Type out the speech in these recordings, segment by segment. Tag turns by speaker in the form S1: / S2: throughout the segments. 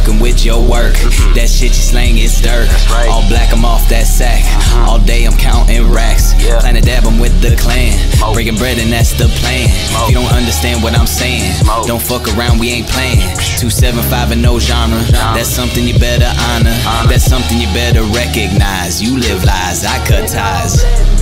S1: fucking with your work. That shit you slang is dirt.
S2: Right.
S1: All black, I'm off that sack. All day I'm counting racks. Plan to dab 'em with the clan. Breaking bread and that's the plan. If you don't understand what I'm saying, don't fuck around, we ain't playing. 275 and no genre. That's something you better honor. That's something you better recognize. You live lies, I cut ties.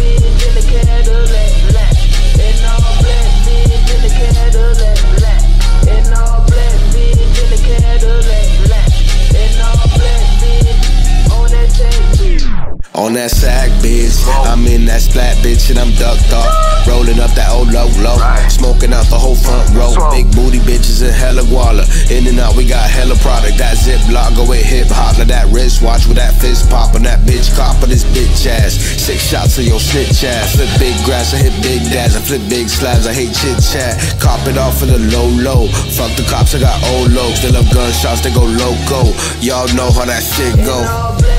S3: On that sack, bitch, I'm in that splat, bitch, and I'm ducked off. Rolling up that old low, smoking out the whole front row. Big booty bitches and hella guala. In and out, we got hella product. That Ziploc go with hip hop. Like that wristwatch with that fist pop. And that bitch cop on this bitch ass. 6 shots of your snitch ass. Flip big grass, I hit big dads. I flip big slabs, I hate chit chat. Cop it off for the low. Fuck the cops, I got old lows. They love gunshots, they go loco. Y'all know how that shit go.